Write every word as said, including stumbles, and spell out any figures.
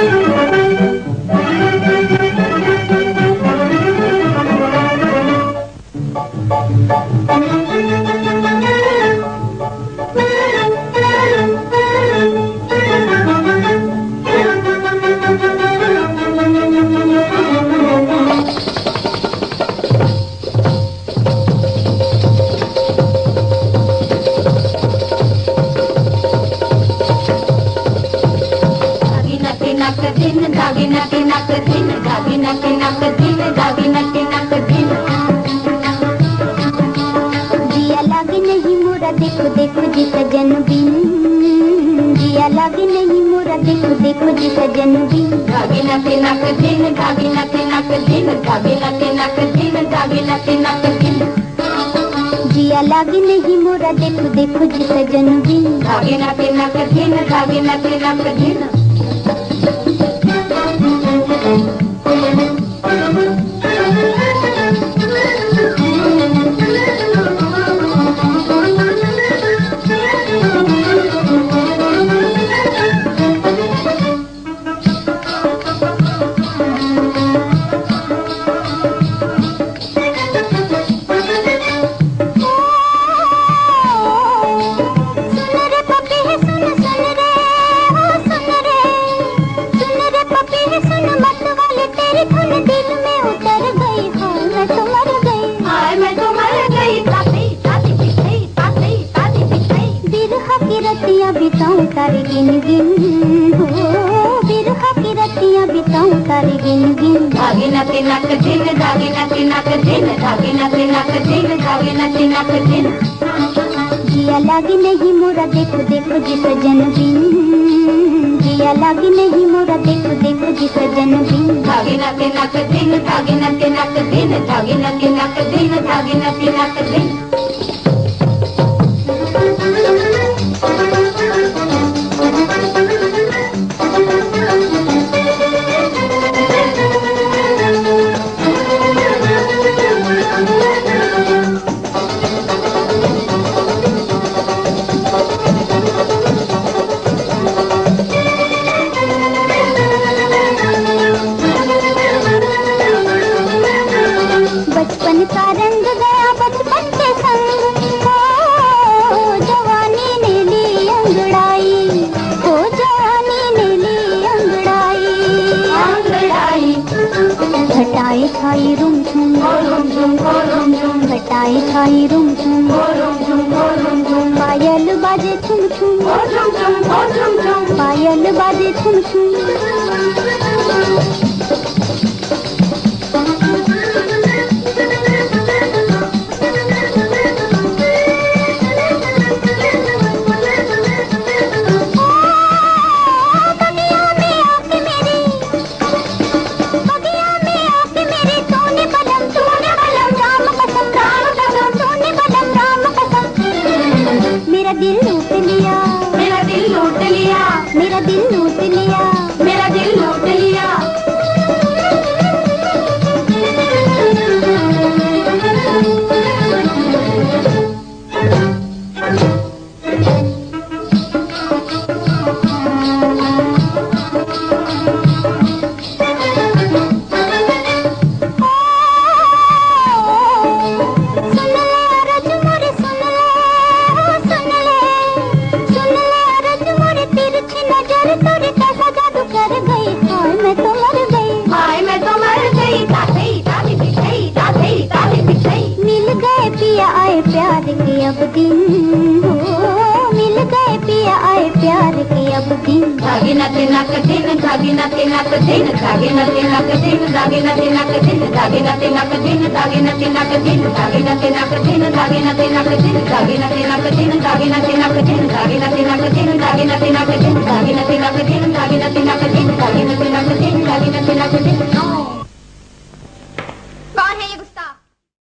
देखो देखो जी सजन बिन, जिया लागे नहीं मोरा देखो देखो जी सजन बिन। धागे नके नक दिन, धागे नके नक दिन, धागे नके नक दिन, धागे नके नक दिन। जिया लागे नहीं मोरा देखो देखो जी सजन बिन। धागे नके नक दिन, धागे नके नक दिन। बिताऊं तारे गिन गिन, हो बिरहा की रतियां बिताऊं तारे गिन गिन। धागे नके नक दिन, धागे नके नक दिन, धागे नके नक दिन, धागे नके नक दिन। जिया लागे नहीं मोरा देखो देखो जी सजन बिन, जिया लागे नहीं मोरा देखो देखो जी सजन बिन। धागे नके नक दिन, धागे नके नक दिन, धागे नके नक दिन, धागे नके नक दिन। बचपन का रंग गया बचपन के संग, हो जवानी ने ली अंगड़ाई, हो जवानी ने ली अंगड़ाई अंगड़ाई। घटाई छाई रुम झुम, रुम झुम रुम झुम, घटाई छाई रुम झुम, रुम झुम रुम झुम। पायल बाजे छुम छुम, झुम झुम झुम झुम, पायल बाजे छुम छुम। मेरा दिल लूट लिया, मेरा दिल लूट लिया, मेरा दिल लूट लिया, मेरा दिल लूट लिया। आए प्यार के अब दिन, हो मिल गए पिया आए प्यार के अब दिन। धागे नके नक दिन, धागे नके नक दिन, धागे नके नक दिन, धागे नके नक दिन, धागे नके नक दिन, धागे नके नक दिन, धागे नके नक दिन, धागे नके नक दिन, धागे नके नक दिन, धागे नके नक दिन, धागे नके नक दिन, धागे नके नक दिन।